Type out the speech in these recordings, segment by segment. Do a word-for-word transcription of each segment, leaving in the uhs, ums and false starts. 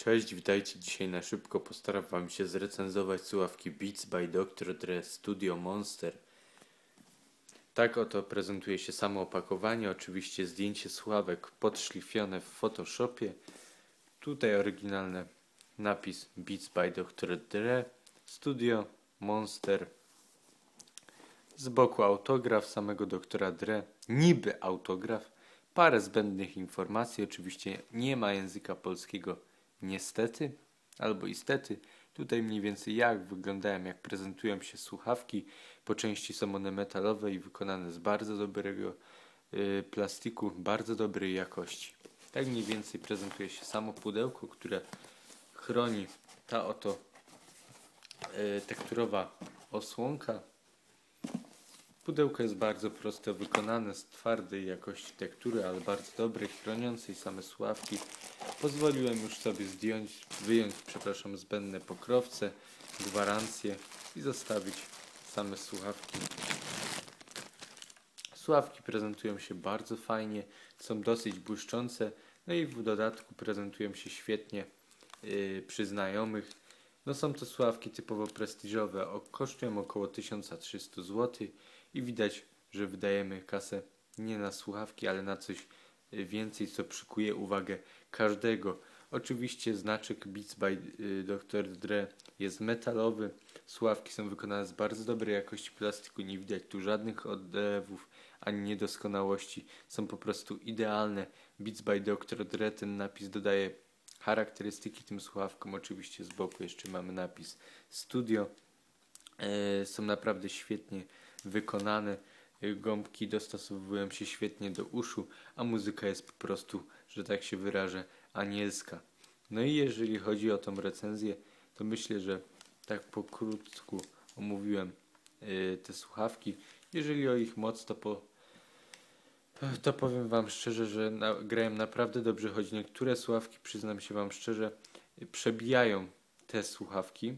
Cześć, witajcie. Dzisiaj na szybko postaram wam się zrecenzować słuchawki Beats by doktor Dre Studio Monster. Tak oto prezentuje się samo opakowanie, oczywiście zdjęcie słuchawek podszlifione w Photoshopie. Tutaj oryginalny napis Beats by doktor Dre Studio Monster. Z boku autograf samego doktora Dre, niby autograf, parę zbędnych informacji, oczywiście nie ma języka polskiego niestety, albo istety. Tutaj mniej więcej jak wyglądają, jak prezentują się słuchawki. Po części są one metalowe i wykonane z bardzo dobrego y, plastiku, bardzo dobrej jakości. Tak mniej więcej prezentuje się samo pudełko, które chroni ta oto y, tekturowa osłonka. Pudełko jest bardzo prosto wykonane, z twardej jakości tektury, ale bardzo dobrej, chroniącej same słuchawki. Pozwoliłem już sobie zdjąć, wyjąć, przepraszam, zbędne pokrowce, gwarancje i zostawić same słuchawki. Słuchawki prezentują się bardzo fajnie, są dosyć błyszczące, no i w dodatku prezentują się świetnie yy, przy znajomych. No są to słuchawki typowo prestiżowe, o, kosztują około tysiąc trzysta złotych i widać, że wydajemy kasę nie na słuchawki, ale na coś więcej, co przykuje uwagę każdego. Oczywiście znaczek Beats by doktor Dre jest metalowy, słuchawki są wykonane z bardzo dobrej jakości plastiku, nie widać tu żadnych oddewów ani niedoskonałości, są po prostu idealne. Beats by doktor Dre, ten napis dodaje charakterystyki tym słuchawkom. Oczywiście z boku jeszcze mamy napis Studio. E, są naprawdę świetnie wykonane. Gąbki dostosowują się świetnie do uszu, a muzyka jest po prostu, że tak się wyrażę, anielska. No i jeżeli chodzi o tą recenzję, to myślę, że tak pokrótku omówiłem e, te słuchawki. Jeżeli o ich moc, to po To powiem wam szczerze, że na, grałem naprawdę dobrze, choć niektóre słuchawki, przyznam się wam szczerze, przebijają te słuchawki.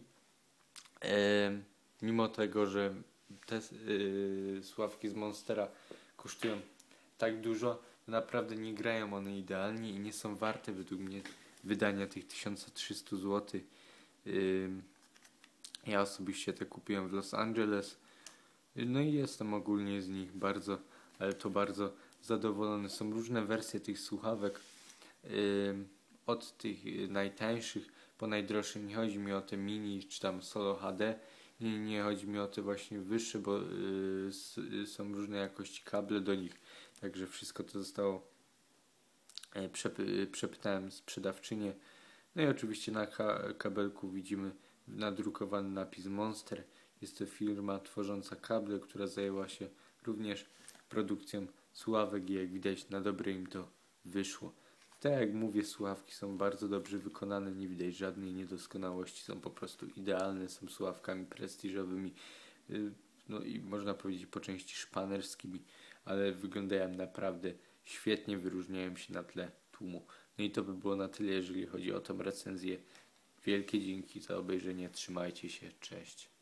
E, mimo tego, że te e, słuchawki z Monstera kosztują tak dużo, to naprawdę nie grają one idealnie i nie są warte według mnie wydania tych tysiąc trzysta złotych. E, ja osobiście te kupiłem w Los Angeles. No i jestem ogólnie z nich bardzo, ale to bardzo zadowolony. Są różne wersje tych słuchawek, yy, od tych najtańszych po najdroższe. Nie chodzi mi o te mini czy tam solo H D, nie, nie chodzi mi o te właśnie wyższe, bo yy, są różne jakości kable do nich, także wszystko to zostało yy, przepy, przepytałem sprzedawczynię. No i oczywiście na ka kabelku widzimy nadrukowany napis Monster. Jest to firma tworząca kable, która zajęła się również produkcją słuchawek i jak widać na dobre im to wyszło. Tak jak mówię, słuchawki są bardzo dobrze wykonane, nie widać żadnej niedoskonałości, są po prostu idealne, są słuchawkami prestiżowymi, no i można powiedzieć po części szpanerskimi, ale wyglądają naprawdę świetnie, wyróżniają się na tle tłumu. No i to by było na tyle, jeżeli chodzi o tą recenzję. Wielkie dzięki za obejrzenie, trzymajcie się, cześć.